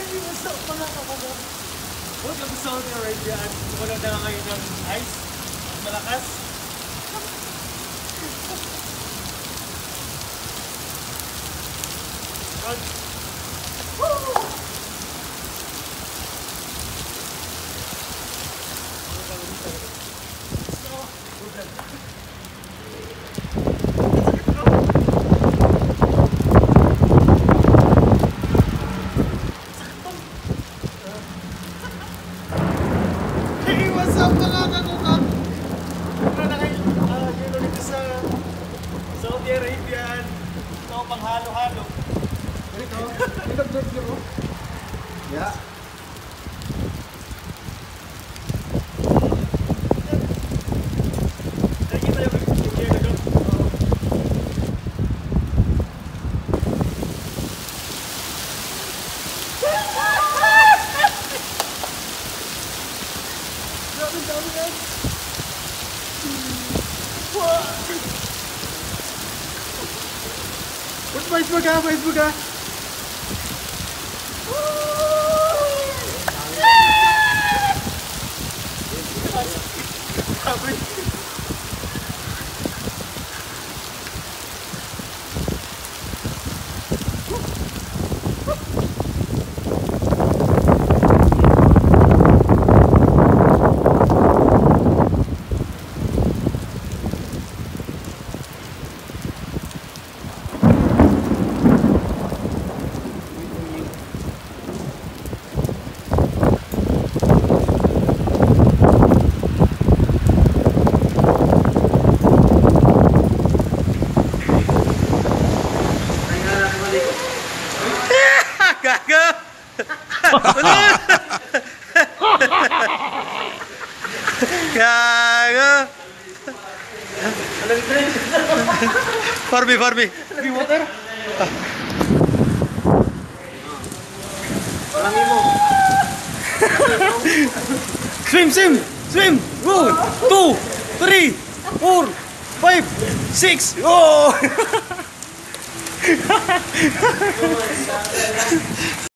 What's up mga kapatid? Welcome to Saudi Arabia at wala na ngayon ng ice. Malakas. Woo! Saudi Arabian, ito pang halo-halo. Ito, ito. Yeah. Nakikita yung pagkikita doon. Dami yan. Facebook ka, Facebook ka. Geiger! Geiger! Farbi. Free water? Walang imo. Swim! 1, 2, 3, 4, 5, 6. Oh!